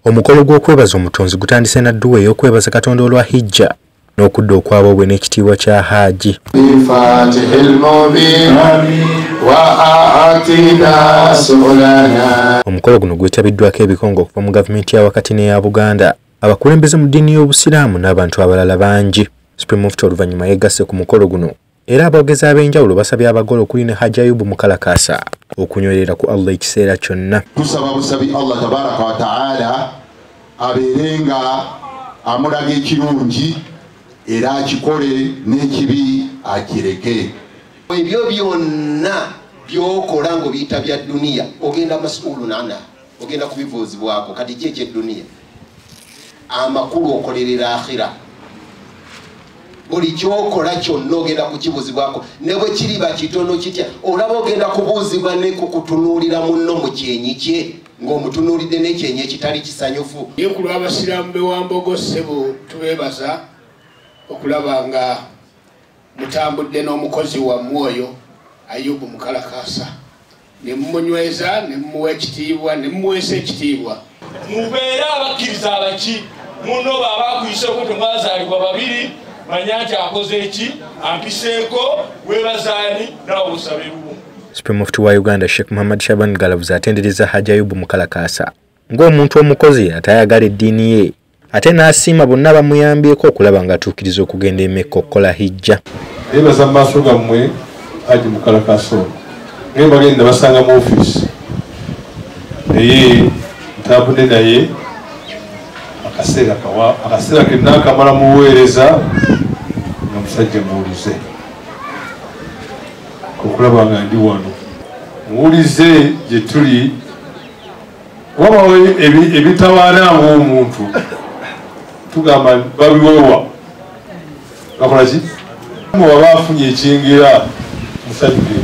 Omukolo gw'okwebaza omutonzi gutandise na dduwa ey'okwebaza Katonda olwa Hijja n'okudda okwabwe n'ekitiibwa kya Hajji. Omukolo guno gwetabiddwako ebikongo okuva mu gavumenti ya wakati n'eya Buganda, abakulembeze mu ddiini y'Obusiraamu n'abantu abalala bangi. Supreme Mufti oluvannyuma yegasse ku mukolo guno era aboogezi ab'enjawulo basabye abagole okuli ne Hajji Ayubu Mukalakasa okunywerera ku Allah ekiseera kyonna. Tusaba busabi Allah tabaraka wa ta'ala abeerenga amulaga ekirungi era akikole n'ekibi akireke. Ebyo byonna byokola ngo biyita bya duniya ogenda mas'ulu nana ogenda kubibuuzibwako kati ki eky'edduniya amakulu okolerera akhira. Buli kyokola kyonna ogenda kukibuuzibwako ne bwe kiriba kitono kitya olaba ogenda kubuuzibwa ne kukutunuulira munno mu kyenyi kye ng'omutunuulidde n'ekyenyi ekitali kisanyufu. Ye ku lw'abasiraamu b'Ewambogo ssebo tubeebaza okulaba nga mutambudde n'omukozi wammwe oyo Ayubu Mukalakasa ne mumunyweza ne mumuwa ekitiibwa ne mumuweesa ekitiibwa. Mubeere abakkiriza abaki munno baba akuyise okuti mwazaalibwa babiri manya nti akoze eki ampiseeko weebazaani nawe osabe lumu. Supreme Mufti wa Uganda Sheikh Muhammad Shaban Galavuza atendereza Hajji Ayubu Mukalakasa ng'omuntu omukozi atayagala eddiini ye ate n'asiima bonna bamuyambyeko okulaba ng'atuukiriza okugenda e Mecca okukola Hijja. Ebaza mu maaso gammwe Hajji Mukalakasa naye bagenda basanga mu ofiisi naye ntambudde naye akaseera kenna akamala muweereza nga musajja muwulize okulaba nga ndi wano muwulize gye tuli wabawo ebitawaanaamu omuntu tugamba babiwewa bakola ki waba afunye ekyengera musajja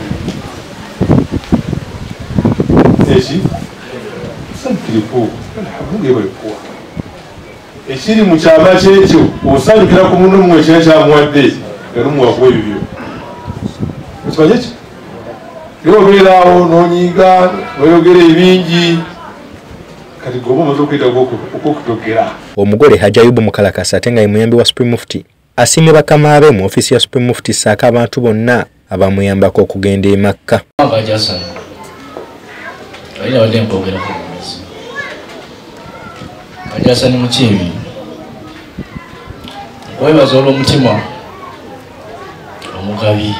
eki musajjireko alhamdulillah ekiri mu kyama kyekyo osanyukira ku munno mwe ekira kyamuwadde nga numuwakuwa ebibyo ekimanye ki era obeeraawo n'onyiga oyogera ebingi kati goba omaze okuyita okwokutogera. Omugole Hajji Ayubu Mukalakasa ate nga ye muyambi wa Supreme Mufti asiimye bakama be mu ofiisi ya Supreme Mufti ssaako abantu bonna abamuyambako okugenda e Makka. Ajasani mukibi webaza olw'omutima omugabi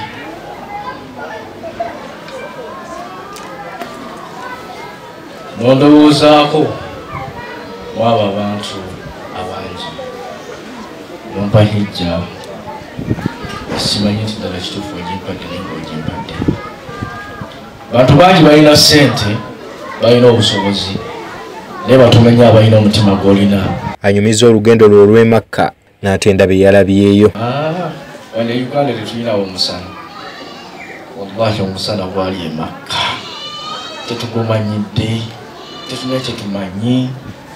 nondowoozaako mwaba abantu abangi yompa Hijja simanyi nti ddala kituufu ogimpadde naye ng'ogimpadde. Bantu bangi balina ssente balina obusobozi naye batumenya abalina omutima gw'olina. Anyumiza olugendo lwe olw'e Makka n'atenda bye yalabyeyo. Wano e Uganda tetulinawo omusana. Wallahi omusana gwali e Makka tetugumanyidde tetulina kyetumanyi.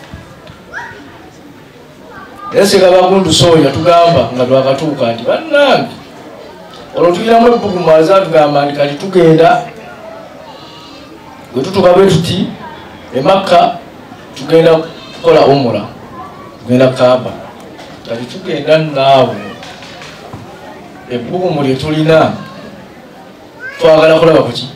Eseka bakuntusooya tugamba nga twakatuuka nti bannange olwo tuyiramu ebbugumaza tugamba nti kati tugenda gwe tutuka bwe tuti e Makka tugenda kukola umura tugenda Kaaba kati tugenda naawe ebbugumu lye tulina twagala kulaba kuki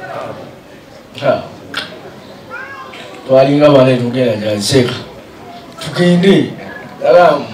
twalinga bane tugenda njaseeka tugende alamu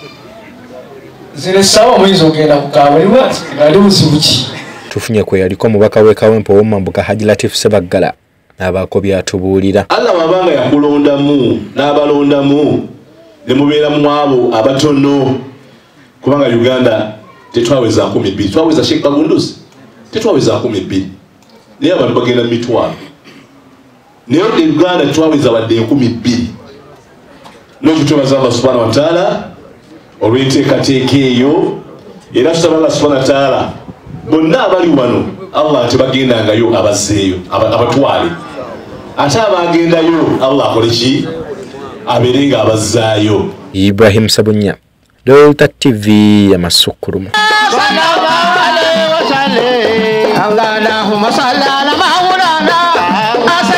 zile sawa mwizo ogenda ku Kaaba liwati ngali buzibu ki. Tufunye kwe yaliko omubaka w'e Kawempe ow'Omumambuka Haji Latif Sebaggala n'abaako byatubuulira. Allah wabanga yakulondamu n'abalondamu ne mubeera mu abo abatono kubanga Uganda tetwaweza 12 twaweza Sheikh Kagunduzi tetwaweza 12 naye abantu bagenda mitwalo naye Uganda twaweza wadde 12 n'okutwebaza Allah subhanahu wa ta'ala olw'enteekateeka eyo era tusaba Allah subhanahu wa ta'ala bonna abali wano Allah tebagendangayo abazzeeyo abatwale ate abagendayo Allah akole ki abeerenga abazzaayo. Ibrahim Sabunya, Delta TV ya Masukkurumu. Allahumma salli ala Maulana